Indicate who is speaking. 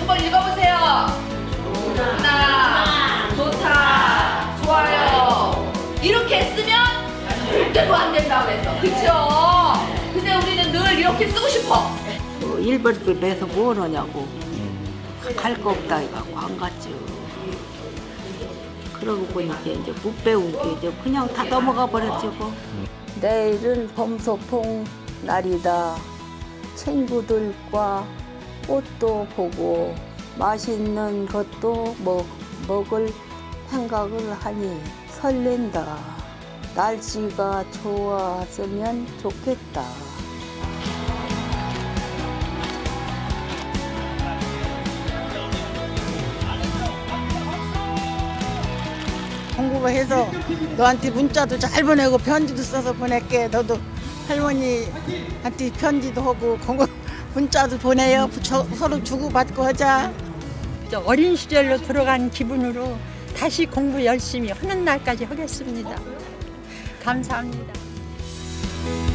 Speaker 1: 한번 읽어보세요. 좋다, 좋아요. 이렇게 쓰면 절대로 안 된다고 그랬어. 그쵸? 근데 우리는 늘 이렇게 쓰고 싶어.
Speaker 2: 일벌을 매서 뭐 하냐고. 갈 거 없다 해갖고 안 갔죠. 그러고 보니까 이제 못 배운 게 이제 그냥 다 넘어가 버렸죠. 뭐. 내일은 범소풍 날이다. 친구들과 꽃도 보고 맛있는 것도 먹을 생각을 하니 설렌다. 날씨가 좋았으면 좋겠다.
Speaker 3: 공부해서 너한테 문자도 잘 보내고 편지도 써서 보낼게. 너도 할머니한테 편지도 하고 문자도 보내요. 서로 주고받고 하자.
Speaker 4: 어린 시절로 들어간 기분으로 다시 공부 열심히 하는 날까지 하겠습니다. 감사합니다.